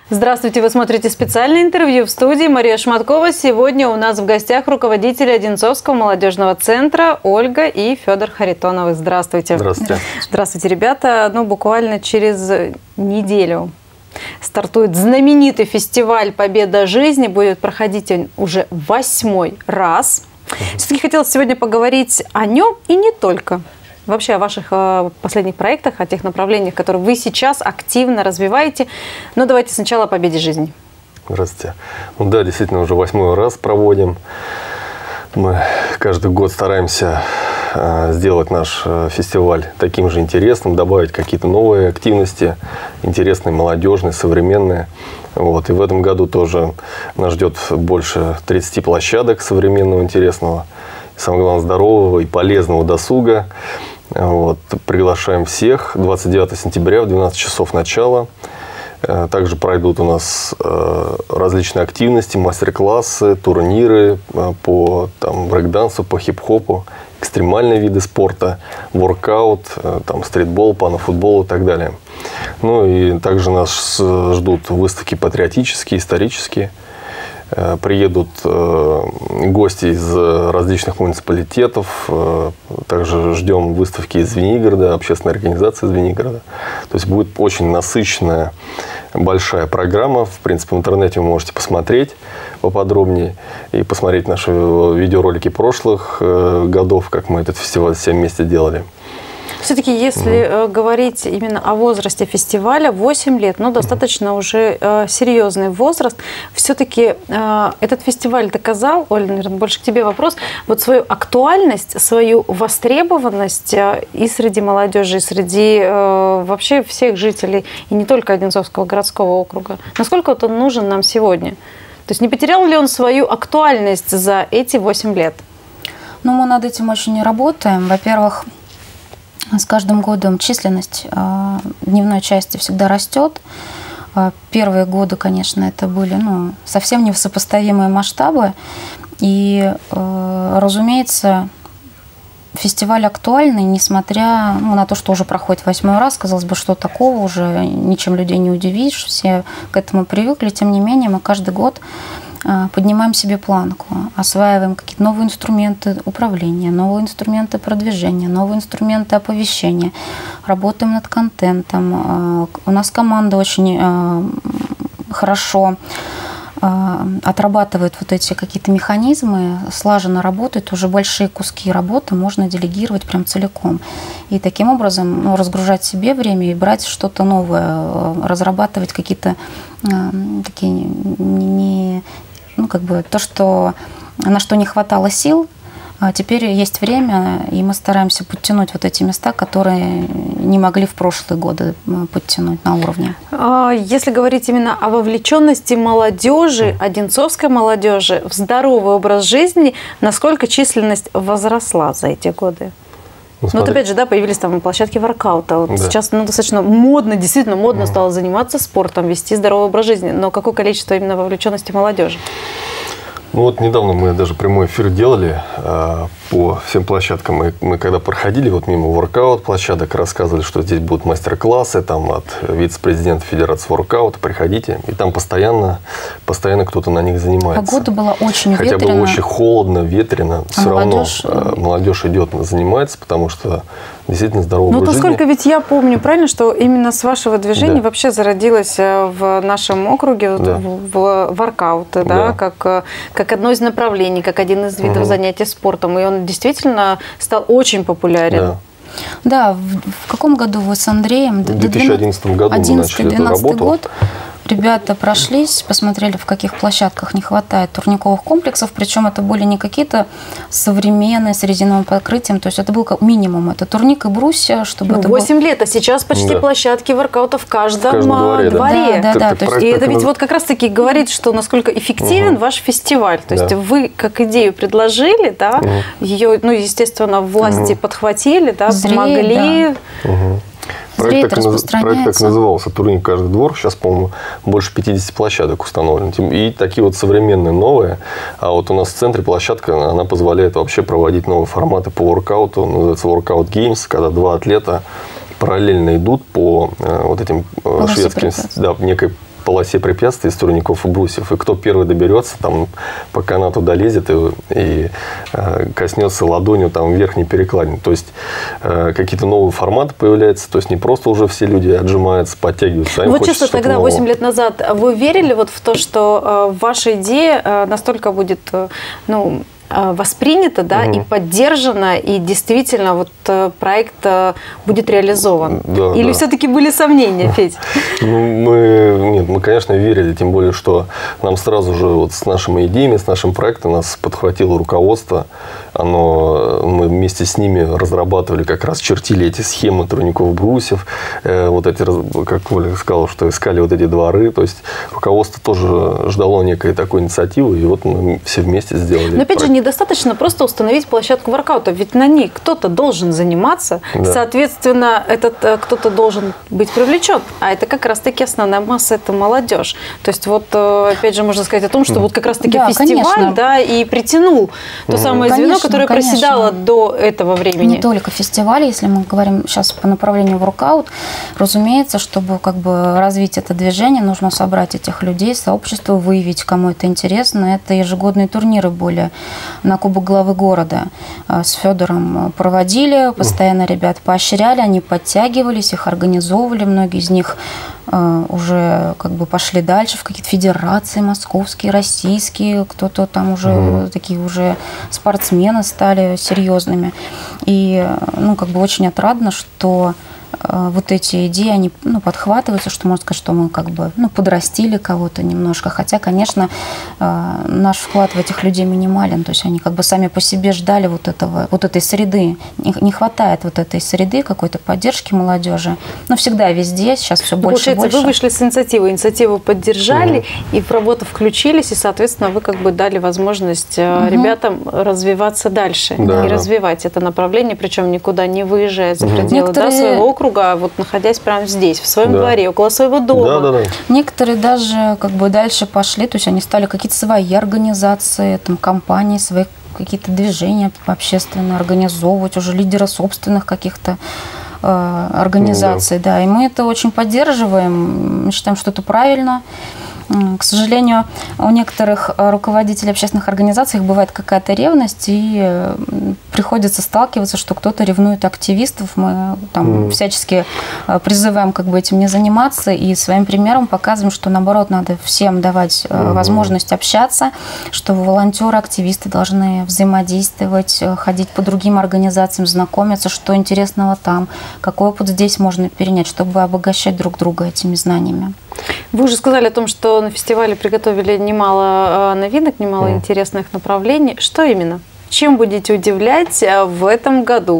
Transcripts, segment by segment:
Здравствуйте, вы смотрите специальное интервью в студии Мария Шматкова. Сегодня у нас в гостях руководители Одинцовского молодежного центра Ольга и Федор Харитоновы. Здравствуйте. Здравствуйте. Здравствуйте, ребята. Буквально через неделю стартует знаменитый фестиваль «Победа жизни». Будет проходить он уже 8-й раз. Все-таки хотелось сегодня поговорить о нем и не только. Вообще о ваших последних проектах, о тех направлениях, которые вы сейчас активно развиваете. Но давайте сначала о «Победе жизни». Здравствуйте. Ну да, действительно, уже 8-й раз проводим. Мы каждый год стараемся сделать наш фестиваль таким же интересным, добавить какие-то новые активности, интересные, молодежные, современные. Вот. И в этом году тоже нас ждет больше 30 площадок современного, интересного, самое главное, здорового и полезного досуга. Вот. Приглашаем всех. 29 сентября в 12 часов начала. Также пройдут у нас различные активности, мастер-классы, турниры по брейк-дансу, по хип-хопу, экстремальные виды спорта, воркаут, стритбол, панофутбол и так далее. Ну и также нас ждут выставки патриотические, исторические. Приедут гости из различных муниципалитетов. Также ждем выставки из Звенигорода, общественной организации из Звенигорода. То есть будет очень насыщенная, большая программа. В принципе, в интернете вы можете посмотреть поподробнее и посмотреть наши видеоролики прошлых годов, как мы этот фестиваль все вместе делали. Все-таки, если говорить именно о возрасте фестиваля, 8 лет, достаточно уже серьезный возраст. Все-таки этот фестиваль доказал, Оля, наверное, больше к тебе вопрос, вот свою актуальность, свою востребованность и среди молодежи, и среди вообще всех жителей, и не только Одинцовского городского округа. Насколько вот он нужен нам сегодня? То есть не потерял ли он свою актуальность за эти 8 лет? Ну, мы над этим очень работаем. Во-первых, с каждым годом численность дневной части всегда растет. Первые годы, конечно, это были совсем несопоставимые масштабы. И, разумеется, фестиваль актуальный, несмотря на то, что уже проходит 8-й раз. Казалось бы, что такого, уже ничем людей не удивишь, все к этому привыкли. Тем не менее, мы каждый год поднимаем себе планку, осваиваем какие-то новые инструменты управления, новые инструменты продвижения, новые инструменты оповещения, работаем над контентом. У нас команда очень хорошо отрабатывает вот эти какие-то механизмы, слаженно работает, уже большие куски работы можно делегировать прям целиком. И таким образом разгружать себе время и брать что-то новое, разрабатывать какие-то такие то, на что не хватало сил. Теперь есть время, и мы стараемся подтянуть вот эти места, которые не могли в прошлые годы подтянуть на уровне. Если говорить именно о вовлеченности молодежи, одинцовской молодежи в здоровый образ жизни, насколько численность возросла за эти годы? Вот опять же, появились площадки воркаута. Вот сейчас достаточно модно, действительно модно стало заниматься спортом, вести здоровый образ жизни. Но какое количество именно вовлеченности молодежи? Недавно мы даже прямой эфир делали по всем площадкам. Мы когда проходили мимо воркаут-площадок, рассказывали, что здесь будут мастер-классы от вице-президента Федерации воркаута. Приходите. И там постоянно кто-то на них занимается. Погода была очень ветреная. Хотя было очень холодно, ветрено. Все равно молодежь идет, занимается, потому что действительно здоровый образ жизни. Насколько ведь я помню, правильно, что именно с вашего движения вообще зародилось в нашем округе в воркауты, как одно из направлений, как один из видов занятий спортом. И он действительно стал очень популярен. Да, в каком году вы с Андреем? В 2011 году мы начали эту работу. Год. Ребята прошлись, посмотрели, в каких площадках не хватает турниковых комплексов, причем это были не какие-то современные с резиновым покрытием, то есть это был как минимум, это турник и брусья, чтобы это 8 лет, а сейчас почти площадки воркаута в каждом дворе. Да. То есть, и это ведь как раз-таки говорит, что насколько эффективен ваш фестиваль. То есть вы как идею предложили, ее, естественно, власти подхватили, помогли. Проект так назывался «Турник каждый двор». Сейчас, по-моему, больше 50 площадок установлено. И такие современные, новые. А у нас в центре площадка, она позволяет вообще проводить новые форматы по воркауту. Называется Workout Games, когда два атлета параллельно идут по этим шведским, некой полосе препятствий из турников и брусьев. И кто первый доберется, там, по канату долезет и коснется ладонью там, верхней перекладины. То есть какие-то новые форматы появляются. То есть не просто уже все люди отжимаются, подтягиваются. Вот честно, тогда 8 лет назад вы верили вот в то, что ваша идея настолько будет, ну, воспринято, да, и поддержано, и действительно вот проект будет реализован? Да, Или все-таки были сомнения, Федь? Мы, конечно, верили, тем более, что нам сразу же вот с нашими идеями, с нашим проектом нас подхватило руководство. Мы вместе с ними разрабатывали, как раз чертили эти схемы турников брусьев, вот эти, как Оля сказала, что искали вот эти дворы. То есть руководство тоже ждало некой такой инициативы, и вот мы все вместе сделали. Но опять же, недостаточно просто установить площадку воркаута, ведь на ней кто-то должен заниматься, да. Соответственно, этот кто-то должен быть привлечен, а это как раз-таки основная масса, это молодежь. То есть вот, опять же, можно сказать о том, что вот как раз-таки да, фестиваль, да, и притянул то самое звено, которое проседало до этого времени. Не только фестиваль, если мы говорим сейчас по направлению воркаут, разумеется, чтобы как бы развить это движение, нужно собрать этих людей, сообщество, выявить, кому это интересно. Это ежегодные турниры были на Кубок главы города с Федором проводили, постоянно ребят поощряли, они подтягивались, их организовывали, многие из них уже как бы пошли дальше в какие-то федерации московские, российские, кто-то там уже такие уже спортсмены стали серьезными. И ну, как бы очень отрадно, что вот эти идеи, они подхватываются, что можно сказать, что мы как бы подрастили кого-то немножко. Хотя, конечно, наш вклад в этих людей минимален. То есть они как бы сами по себе ждали вот этой среды. Не хватает вот этой среды, какой-то поддержки молодежи. Но всегда везде, сейчас все больше и больше. Получается, вы вышли с инициативу поддержали, и в работу включились, и, соответственно, вы как бы дали возможность ребятам развиваться дальше. И развивать это направление, причем никуда не выезжая за пределы своего округа, вот находясь прямо здесь, в своем дворе, около своего дома. Некоторые даже как бы дальше пошли, то есть они стали какие-то свои организации, там, компании, свои какие-то движения общественные организовывать, уже лидеры собственных каких-то организаций. Да. И мы это очень поддерживаем, мы считаем, что это правильно. К сожалению, у некоторых руководителей общественных организаций бывает какая-то ревность, и приходится сталкиваться, что кто-то ревнует активистов. Мы там всячески призываем как бы этим не заниматься, и своим примером показываем, что наоборот надо всем давать возможность общаться, что волонтеры, активисты должны взаимодействовать, ходить по другим организациям, знакомиться, что интересного там, какой опыт здесь можно перенять, чтобы обогащать друг друга этими знаниями. Вы уже сказали о том, что на фестивале приготовили немало новинок, немало интересных направлений. Что именно? Чем будете удивлять в этом году?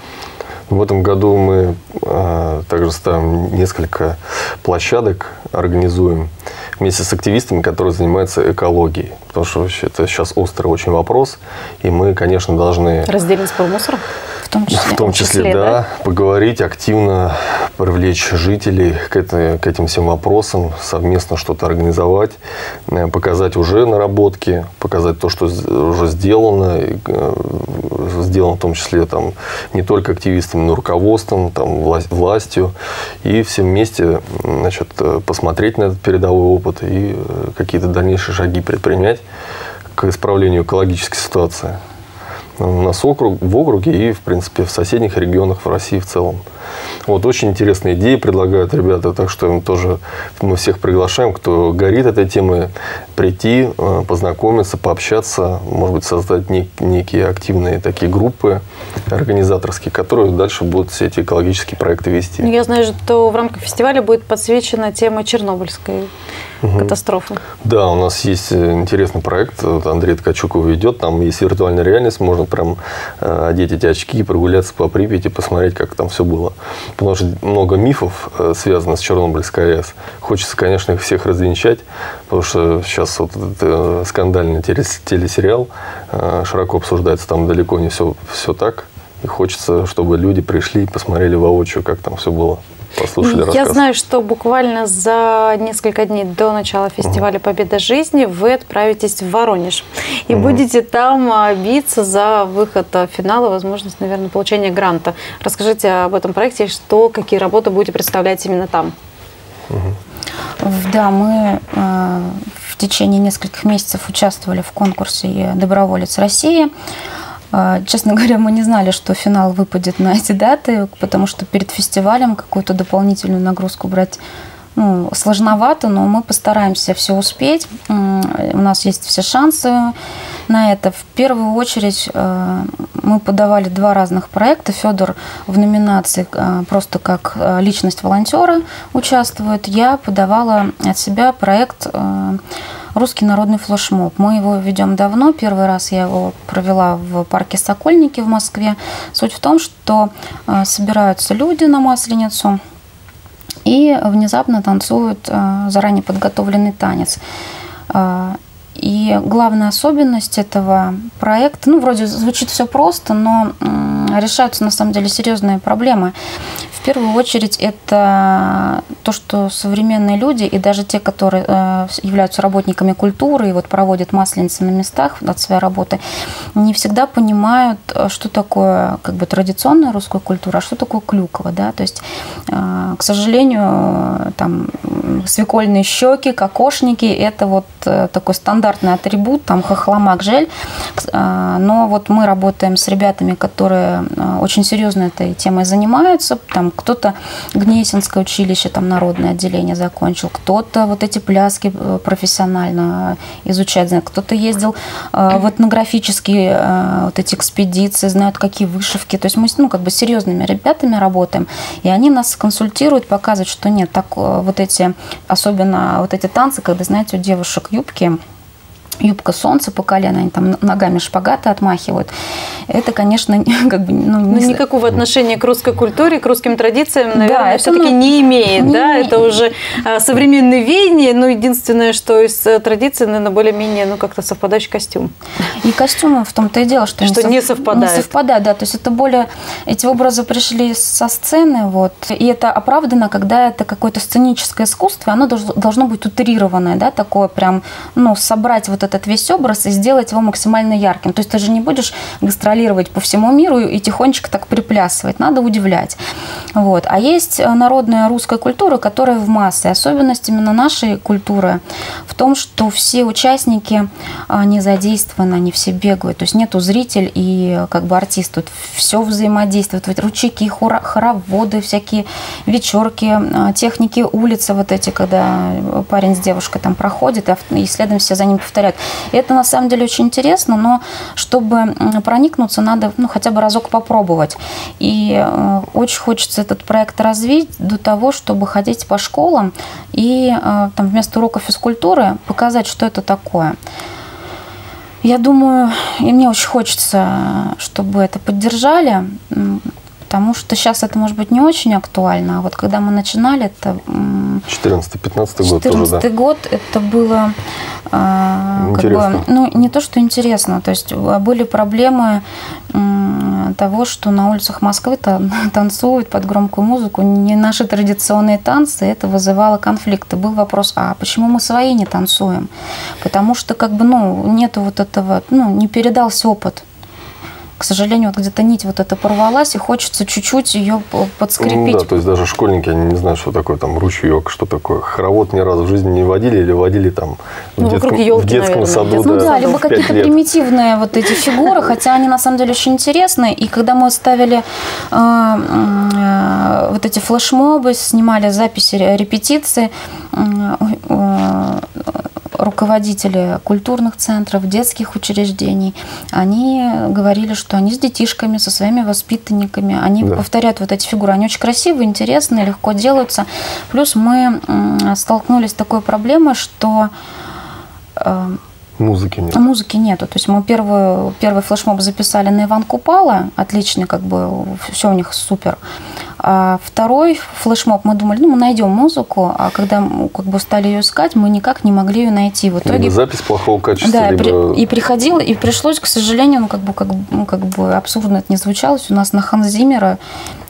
В этом году мы также ставим несколько площадок, организуем вместе с активистами, которые занимаются экологией. Потому что вообще это сейчас острый очень вопрос, и мы, конечно, должны... Разделить сбор мусора? В том числе, да, поговорить активно, привлечь жителей к этим всем вопросам, совместно что-то организовать, показать уже наработки, показать то, что уже сделано в том числе там, не только активистами, но и руководством, там, властью, и все вместе, значит, посмотреть на этот передовой опыт и какие-то дальнейшие шаги предпринять к исправлению экологической ситуации у нас в округе и, в принципе, в соседних регионах в России в целом. Вот, очень интересные идеи предлагают ребята, так что мы всех приглашаем, кто горит этой темой, прийти, познакомиться, пообщаться, может быть, создать некие активные такие группы организаторские, которые дальше будут все эти экологические проекты вести. Я знаю, что в рамках фестиваля будет подсвечена тема Чернобыльской катастрофы. Да, у нас есть интересный проект, вот Андрей Ткачук его ведет, там есть виртуальная реальность, можно прям одеть эти очки и прогуляться по Припяти, посмотреть, как там все было. Потому что много мифов связано с Чернобыльской АЭС. Хочется, конечно, их всех развенчать, потому что сейчас вот этот скандальный телесериал широко обсуждается, там далеко не все так. И хочется, чтобы люди пришли и посмотрели воочию, как там все было. Послушали рассказ. Я знаю, что буквально за несколько дней до начала фестиваля «Победа жизни» вы отправитесь в Воронеж. И будете там биться за выход в финал и возможность, наверное, получения гранта. Расскажите об этом проекте, какие работы будете представлять именно там. Да, мы в течение нескольких месяцев участвовали в конкурсе «Доброволец России». Честно говоря, мы не знали, что финал выпадет на эти даты, потому что перед фестивалем какую-то дополнительную нагрузку брать сложновато, но мы постараемся все успеть. У нас есть все шансы на это. В первую очередь мы подавали 2 разных проекта. Федор в номинации просто как личность волонтера участвует. Я подавала от себя проект «Русский народный флешмоб». Мы его ведем давно. Первый раз я его провела в парке Сокольники в Москве. Суть в том, что собираются люди на Масленицу и внезапно танцуют заранее подготовленный танец. И главная особенность этого проекта, вроде звучит все просто, но решаются на самом деле серьезные проблемы. В первую очередь это то, что современные люди и даже те, которые являются работниками культуры и вот проводят масленицы на местах от своей работы, не всегда понимают, что такое как бы традиционная русская культура, а что такое клюква, да, то есть, к сожалению, там свекольные щеки, кокошники – это вот такой стандартный атрибут, там хохломак, жель, но вот мы работаем с ребятами, которые очень серьезно этой темой занимаются, там кто-то Гнесинское училище, там народное отделение закончил, кто-то вот эти пляски профессионально изучает, знает, кто-то ездил в этнографические вот эти экспедиции, знают, какие вышивки, то есть мы как бы серьезными ребятами работаем, и они нас консультируют, показывают, что нет, так вот эти, особенно вот эти танцы, когда, знаете, у девушек юбка солнца по колено, они там ногами шпагаты отмахивают. Это, конечно, как бы... никакого отношения к русской культуре, к русским традициям, наверное, да, все-таки не имеет. Это уже современное веяние, единственное, что из традиции, наверное, более-менее, как-то совпадающий костюм. И костюмы в том-то и дело, что не совпадают. Не совпадают, да. То есть это более... Эти образы пришли со сцены, вот. И это оправдано, когда это какое-то сценическое искусство, оно должно быть утрированное, да, такое прям, собрать вот этот весь образ и сделать его максимально ярким. То есть ты же не будешь гастролировать по всему миру и тихонечко так приплясывать. Надо удивлять. Вот. А есть народная русская культура, которая в массы. Особенность именно нашей культуры в том, что все участники не задействованы, они все бегают. То есть нету зритель и как бы артист. Тут все взаимодействует. Вот ручейки, хороводы, всякие вечерки, техники улицы вот эти, когда парень с девушкой там проходит, и следом все за ним повторяют. И это на самом деле очень интересно, но чтобы проникнуться, надо хотя бы разок попробовать. И очень хочется этот проект развить до того, чтобы ходить по школам и там вместо уроков физкультуры показать, что это такое. Я думаю, и мне очень хочется, чтобы это поддержали, потому что сейчас это, может быть, не очень актуально. А вот когда мы начинали, это... 14-15 год тоже, да? 14 год, это было... Интересно. Как бы, не то, что интересно. То есть были проблемы того, что на улицах Москвы танцуют под громкую музыку не наши традиционные танцы. Это вызывало конфликты. Был вопрос, а почему мы свои не танцуем? Потому что как бы, нету вот этого, не передался опыт. К сожалению, вот где-то нить вот эта порвалась, и хочется чуть-чуть ее подскрепить. Да, то есть даже школьники, они не знают, что такое там ручеек, что такое хоровод, ни разу в жизни не водили или водили там в детском саду. Да, либо какие-то примитивные вот эти фигуры, хотя они на самом деле очень интересные. И когда мы ставили вот эти флешмобы, снимали записи репетиции, руководители культурных центров, детских учреждений, они говорили, что они с детишками, со своими воспитанниками, они повторяют вот эти фигуры. Они очень красивые, интересные, легко делаются. Плюс мы столкнулись с такой проблемой, что музыки нет. Музыки нету. То есть мы первый флешмоб записали на Иван Купала, отлично, как бы все у них супер. А второй флешмоб мы думали, мы найдем музыку, а когда как бы стали ее искать, мы никак не могли ее найти. В итоге запись плохого качества. Да, и приходило, и пришлось, к сожалению, как бы абсурдно это не звучало, у нас на Ханс Зиммера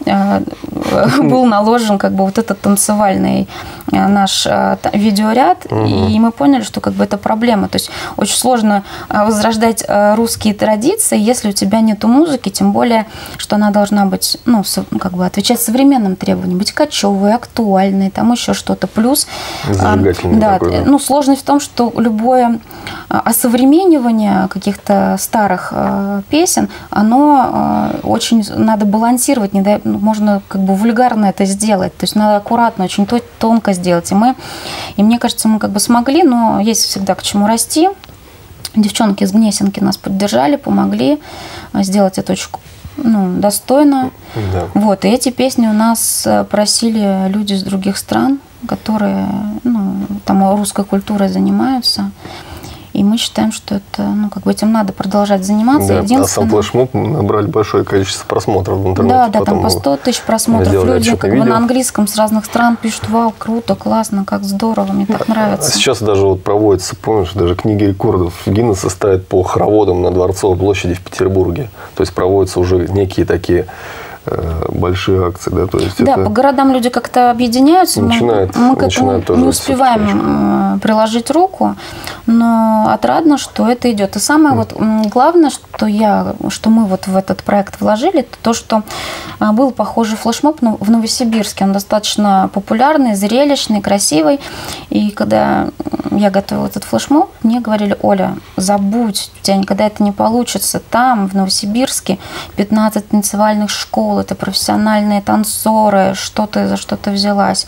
был наложен как бы вот этот танцевальный наш видеоряд, и мы поняли, что как бы это проблема. То есть очень сложно возрождать русские традиции, если у тебя нету музыки, тем более, что она должна быть, ну, как бы отвечать современным требованиям, быть кочевой, актуальной, там еще что-то. Плюс, да, ну, сложность в том, что любое осовременивание каких-то старых песен, оно очень надо балансировать, можно как бы вульгарно это сделать, то есть надо аккуратно, очень тонко сделать. И мне кажется, мы как бы смогли, но есть всегда к чему расти. Девчонки из Гнесинки нас поддержали, помогли сделать это очень, ну, достойно. Да. Вот, и эти песни у нас просили люди из других стран, которые, ну, там русской культурой занимаются. И мы считаем, что это, ну, как бы этим надо продолжать заниматься. Да, а сам флешмоб набрали большое количество просмотров в интернете. Да, да, там по 100 тысяч просмотров. Люди как бы на английском с разных стран пишут: вау, круто, классно, как здорово, мне так нравится. Сейчас даже вот проводится, помнишь, даже книги рекордов Гиннесса ставят по хороводам на Дворцовой площади в Петербурге. То есть проводятся уже некие такие большие акции, да, то есть да, по городам люди как-то объединяются, мы к этому не успеваем приложить руку, но отрадно, что это идет. И самое вот главное, что мы вот в этот проект вложили, это то, что был похожий флешмоб в Новосибирске, он достаточно популярный, зрелищный, красивый, и когда я готовила этот флешмоб, мне говорили: Оля, забудь, у тебя никогда это не получится, там, в Новосибирске, 15 танцевальных школ, это профессиональные танцоры, что ты за что-то взялась.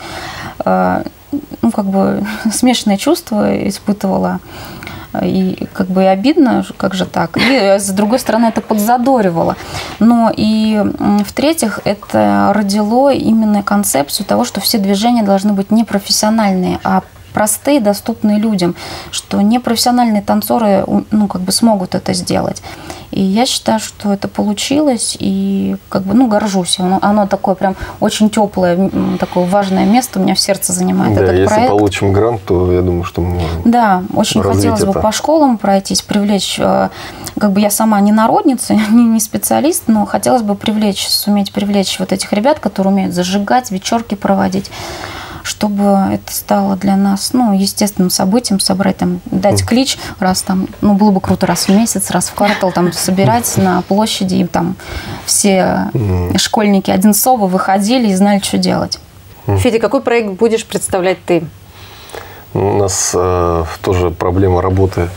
Ну, как бы смешанные чувства испытывала. И как бы и обидно, как же так. И с другой стороны, это подзадоривало. Но и в-третьих, это родило именно концепцию того, что все движения должны быть не профессиональные, а простые, доступные людям, что непрофессиональные танцоры, ну, как бы смогут это сделать. И я считаю, что это получилось, и как бы, ну, горжусь. Оно такое прям очень теплое, такое важное место у меня в сердце занимает, да, этот если проект. Если получим грант, то я думаю, что мы можем. Да, очень хотелось бы по школам пройтись, привлечь, как бы я сама не народница, не специалист, но хотелось бы суметь привлечь вот этих ребят, которые умеют зажигать, вечерки проводить, чтобы это стало для нас, ну, естественным событием, собрать там, дать клич раз там, ну, было бы круто раз в месяц, раз в квартал там собирать на площади, и там все школьники Одинцова выходили и знали, что делать. Федя, какой проект будешь представлять ты? У нас тоже проблема работы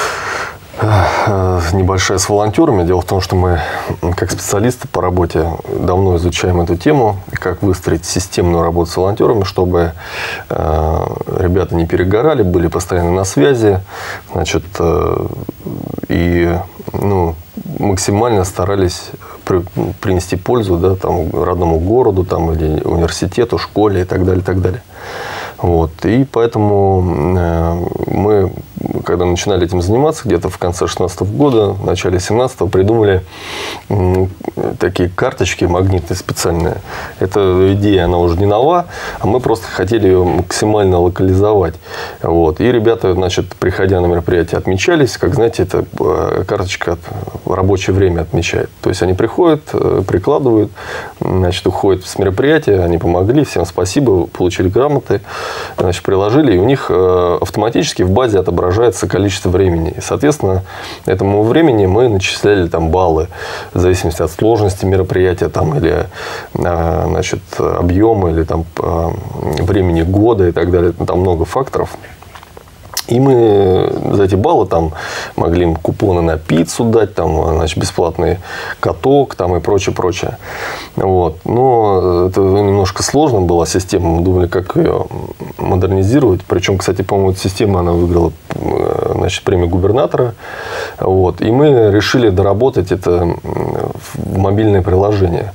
небольшая с волонтерами. Дело в том, что мы, как специалисты по работе, давно изучаем эту тему, как выстроить системную работу с волонтерами, чтобы ребята не перегорали, были постоянно на связи, значит, и, ну, максимально старались принести пользу, да, там, родному городу, там, или университету, школе и так далее, и так далее. Вот. И поэтому мы, когда начинали этим заниматься, где-то в конце 2016 года, в начале 2017 придумали такие карточки магнитные специальные. Эта идея, она уже не нова, а мы просто хотели ее максимально локализовать. Вот. И ребята, значит, приходя на мероприятие, отмечались, как, знаете, эта карточка рабочее время отмечает. То есть они приходят, прикладывают, значит, уходят с мероприятия, они помогли, всем спасибо, получили грамоты, значит, приложили, и у них автоматически в базе отображается количество времени. И, соответственно, этому времени мы начисляли там баллы в зависимости от сложности мероприятия там, или, значит, объема, или там времени года и так далее. Там много факторов. И мы за эти баллы там могли им купоны на пиццу дать, там, значит, бесплатный каток там, и прочее, прочее. Вот. Но это немножко сложно была система. Мы думали, как ее модернизировать. Причем, кстати, по-моему, эта система, она выиграла, значит, премию губернатора. Вот. И мы решили доработать это в мобильное приложение.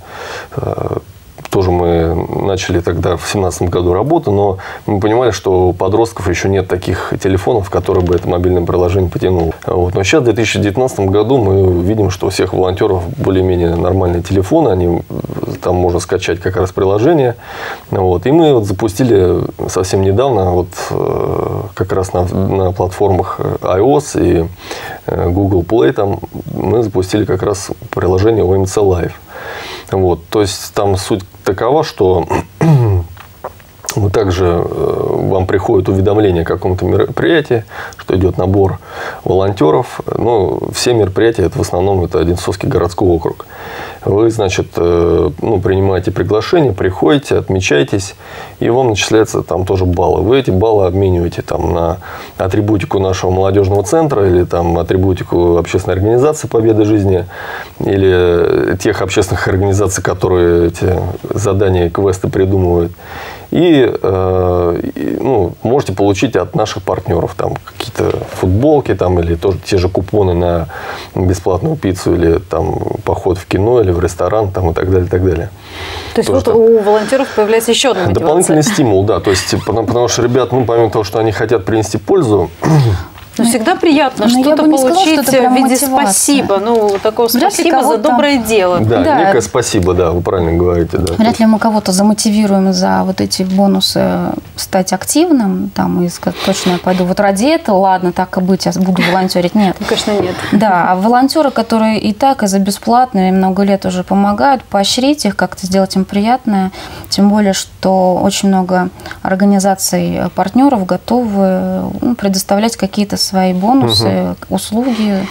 Тоже мы начали тогда в 2017 году работу, но мы понимали, что у подростков еще нет таких телефонов, которые бы это мобильное приложение потянуло. Вот. Но сейчас, в 2019 году, мы видим, что у всех волонтеров более-менее нормальные телефоны, они, там можно скачать как раз приложение. Вот. И мы вот запустили совсем недавно, вот, как раз на платформах iOS и Google Play, там, мы запустили как раз приложение OMC Live. Вот, то есть там суть такова, что мы также, вам приходит уведомление о каком-то мероприятии, что идет набор волонтеров. Но все мероприятия, это в основном это Одинцовский городской округ. Вы, значит, принимаете приглашение, приходите, отмечаетесь, и вам начисляются там тоже баллы. Вы эти баллы обмениваете там на атрибутику нашего молодежного центра или там атрибутику общественной организации «Победа жизни» или тех общественных организаций, которые эти задания, квесты придумывают. И можете получить от наших партнеров там какие-то футболки там, или тоже те же купоны на бесплатную пиццу или там поход в кино или в ресторан там, и так далее, и так далее. То есть вот у волонтеров появляется еще одна мотивация. Дополнительный стимул, да. То есть, потому что ребят, помимо того, что они хотят принести пользу, но всегда приятно что-то получить в виде спасибо. Такого спасибо за доброе дело. Да, некое спасибо, да, вы правильно говорите. Да. Вряд ли мы кого-то замотивируем за вот эти бонусы стать активным, там, и сказать, точно я пойду вот ради этого, ладно, так и быть, я буду волонтерить. Нет. Конечно, нет. Да, а волонтеры, которые и так, и за бесплатно, и много лет уже помогают, поощрить их, как-то сделать им приятное. Тем более, что очень много организаций, партнеров готовы предоставлять какие-то свои бонусы, услуги,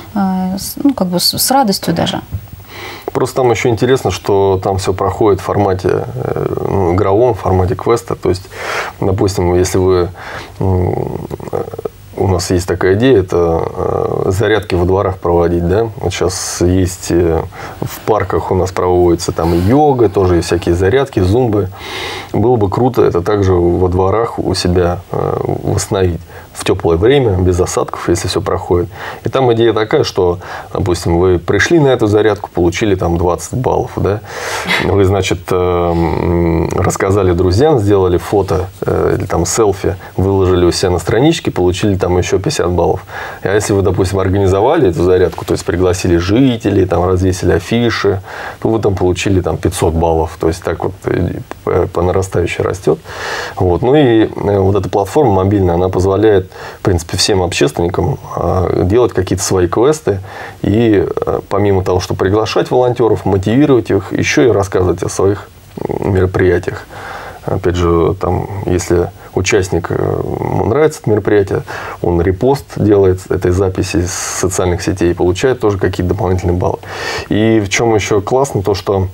с радостью даже. Просто там еще интересно, что там все проходит в формате игровом, в формате квеста. То есть, допустим, если вы... У нас есть такая идея, это зарядки во дворах проводить, да. Вот сейчас есть в парках у нас проводится там и йога, тоже и всякие зарядки, зумбы. Было бы круто это также во дворах у себя восстановить в теплое время, без осадков, если все проходит. И там идея такая, что, допустим, вы пришли на эту зарядку, получили там 20 баллов, да. Вы, значит, рассказали друзьям, сделали фото или там селфи, выложили у себя на страничке, получили там еще 50 баллов. А если вы, допустим, организовали эту зарядку, то есть пригласили жителей, там развесили афиши, то вы там получили там 500 баллов. То есть так вот по нарастающей растет. Вот. Ну и вот эта платформа мобильная, она позволяет, в принципе, всем общественникам делать какие-то свои квесты и помимо того, что приглашать волонтеров, мотивировать их, еще и рассказывать о своих мероприятиях. Опять же, там, если участник, ему нравится это мероприятие, он репост делает этой записи из социальных сетей и получает тоже какие-то дополнительные баллы. И в чем еще классно, то, что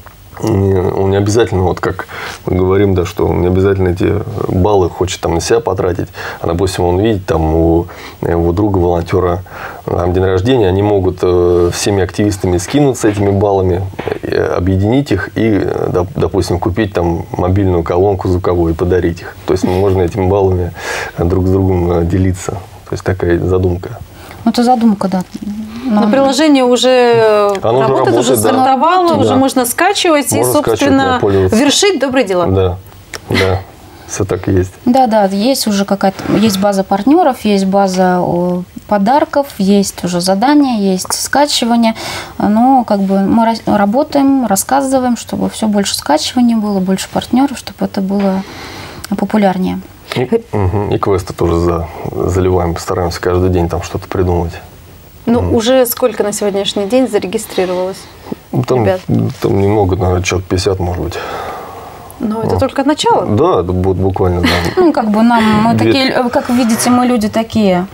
он не обязательно, вот как мы говорим, да, что он не обязательно эти баллы хочет там на себя потратить. А, допустим, он видит там у его друга, волонтера, там день рождения, они могут всеми активистами скинуться этими баллами, объединить их и, допустим, купить там мобильную колонку звуковую и подарить их. То есть можно этими баллами друг с другом делиться. То есть такая задумка. Ну, это задумка, да. Но приложение уже работает, уже стартовало, да. Уже можно скачивать и, собственно, вершить добрые дела. Да, да, все так и есть. Да, есть уже есть база партнеров, есть база подарков, есть уже задания, есть скачивание. Но мы работаем, рассказываем, чтобы все больше скачиваний было, больше партнеров, чтобы это было популярнее. И квесты тоже заливаем, постараемся каждый день там что-то придумать. Уже сколько на сегодняшний день зарегистрировалось? Там немного, наверное, человек 50, может быть. Но это только начало? Да, это будет буквально, да. Мы такие, как видите, мы люди такие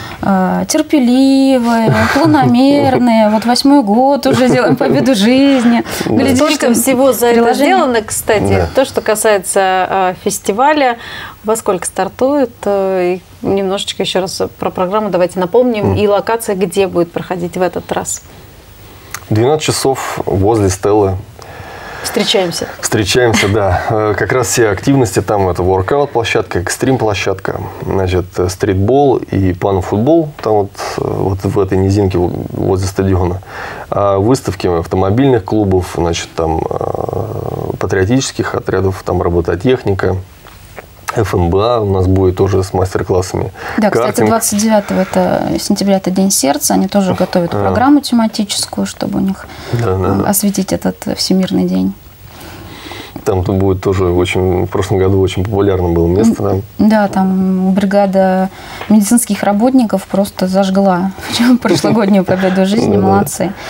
терпеливые, планомерные. Вот 8-й год уже делаем победу жизни. Столько всего за это сделано, кстати. Да. То, что касается фестиваля, во сколько стартует? И немножечко еще раз про программу давайте напомним. И локация, где будет проходить в этот раз? 12 часов возле Стеллы. Встречаемся. Встречаемся, да. Как раз все активности там, это воркаут-площадка, экстрим-площадка, значит, стритбол и панофутбол, там вот в этой низинке возле стадиона. А выставки автомобильных клубов, значит, там патриотических отрядов, там робототехника, ФНБА у нас будет тоже с мастер-классами. Да, кстати, 29 сентября это День сердца. Они тоже готовят программу тематическую, чтобы у них осветить этот Всемирный день. Там тут будет тоже в прошлом году очень популярным было место. Там. Да, там бригада медицинских работников просто зажгла прошлогоднюю победу жизни. Молодцы.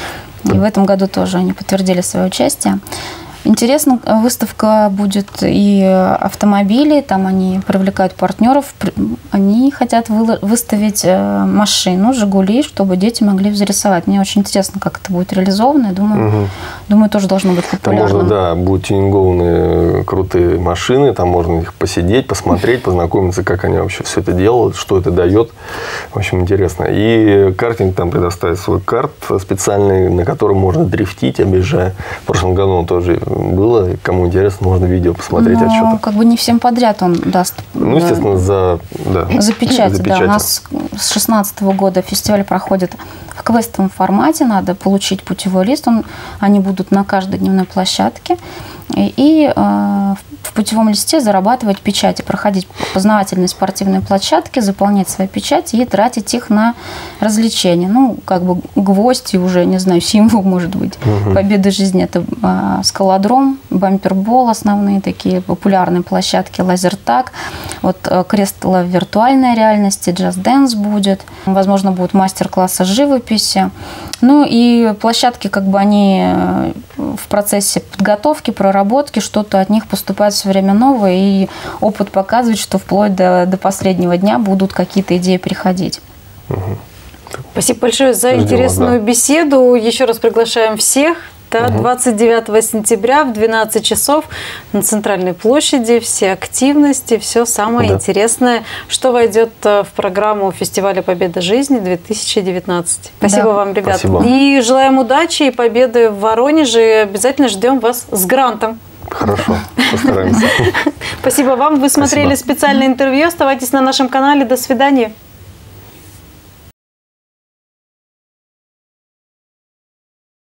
И в этом году тоже они подтвердили свое участие. Интересно, выставка будет и автомобили, там они привлекают партнеров, они хотят выставить машину «Жигули», чтобы дети могли взрисовать. Мне очень интересно, как это будет реализовано, я думаю, тоже должно быть популярно. Там можно, да, будут тюнингованные крутые машины, там можно их посидеть, посмотреть, познакомиться, как они вообще все это делают, что это дает. В общем, интересно. И картинг там предоставит свой карт специальный, на котором можно дрифтить, объезжая. В прошлом году он тоже было. Кому интересно, можно видео посмотреть отчеты. Как бы не всем подряд он даст. Ну, естественно, за печать. Да. У нас с 2016 года фестиваль проходит в квестовом формате. Надо получить путевой лист. Они будут на каждой дневной площадке. И в путевом листе зарабатывать печати, проходить познавательные спортивные площадки, заполнять свои печати и тратить их на развлечения. Ну, как бы гвоздь и уже, не знаю, символ, может быть, победы жизни. Это скалодром, бампербол, основные такие популярные площадки, лазертаг. Вот кресло виртуальной реальности, джаз-дэнс будет. Возможно, будут мастер-классы живописи. Ну и площадки, как бы они в процессе подготовки, проработки, что-то от них поступает все время новое, и опыт показывает, что вплоть до последнего дня будут какие-то идеи приходить. Спасибо большое за интересную беседу. Еще раз приглашаем всех. 29 сентября в 12 часов на Центральной площади. Все активности, все самое интересное, что войдет в программу Фестиваля Победа жизни 2019. Спасибо вам, ребята. Спасибо. И желаем удачи и победы в Воронеже. И обязательно ждем вас с грантом. Хорошо, постараемся. Спасибо вам. Вы смотрели специальное интервью. Оставайтесь на нашем канале. До свидания.